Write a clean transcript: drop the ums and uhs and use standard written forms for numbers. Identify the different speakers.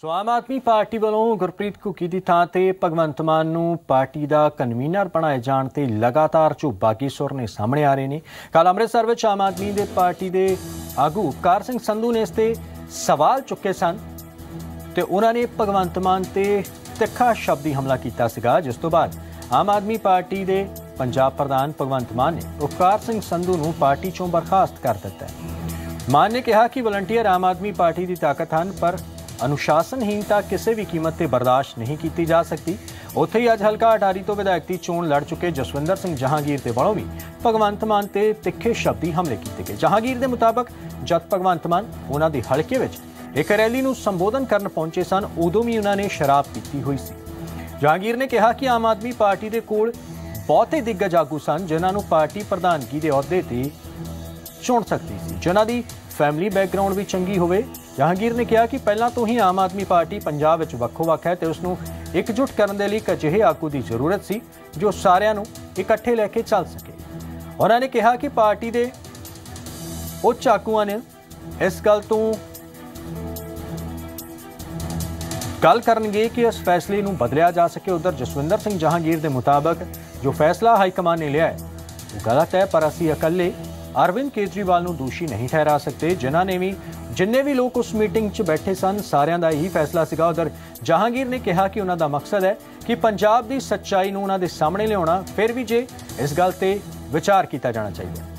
Speaker 1: सो आम आदमी पार्टी वालों गुरप्रीत घुग्गी की थां ते भगवंत मान नूं पार्टी का कन्वीनर बनाए जाण ते लगातार झोबागी सुर ने सामने आ रहे हैं। कल अमृतसर में आम आदमी दे पार्टी के आगू अवतार सिंह संधू ने इस ते सवाल चुके सन ते उन्होंने भगवंत मान ते तिखा शब्दी हमला किया सीगा, जिस तो बाद आम आदमी पार्टी के पंजाब प्रधान भगवंत मान ने अवतार सिंह संधू नूं पार्टी चों बर्खास्त कर दिता है। मान ने कहा कि वलंटियर आम आदमी पार्टी की ताकत हैं, पर अनुशासनहीनता किसी भी कीमत पर बर्दाश्त नहीं की जा सकती। उत्थे ही अज हल्का अटारी तो विधायक की चोण लड़ चुके जसविंदर सिंह जहांगीर के वालों भी भगवंत मान ते तिखे शब्दी हमले किए गए। जहांगीर के मुताबक जब भगवंत मान उन्होंने हल्के में एक रैली को संबोधन करन पहुंचे सन, उदों भी उन्होंने शराब पीती हुई सी। जहांगीर ने कहा कि आम आदमी पार्टी के कोल बहुते दिग्गज आगू सन जिन्होंने पार्टी प्रधानगी के अहुदे ते चुन सकती सी, जिन्हां दी फैमिली बैकग्राउंड भी चंगी होवे। जहांगीर ने कहा कि पहला तो ही आम आदमी पार्टी पंजाब विच वक्खो-वक्ख है ते उसनूं एकजुट करन दे लई इक अजिहे आगू की जरूरत सी जो सारिआं नूं इकट्ठे लैके चल सके। उन्होंने कहा कि पार्टी के उच्च आगूआं ने इस गल तो गल करनगे कि इस फैसले नूं बदलिया जा सके। उधर जसविंदर सिंह जहांगीर के मुताबक जो फैसला हाईकमान ने लिया है वो गलत है, पर असीं इकल्ले अरविंद केजरीवाल नूं दोषी नहीं ठहरा सकते। जिन्ने भी लोग उस मीटिंग च बैठे सन सारिਆਂ ਦਾ यही फैसला सीगा। उधर जहांगीर ने कहा कि उन्हों का मकसद है कि पंजाब की सच्चाई नूं उन्हां दे सामने लियाउणा, फिर भी जे इस गल ते विचार किया जाना चाहिए।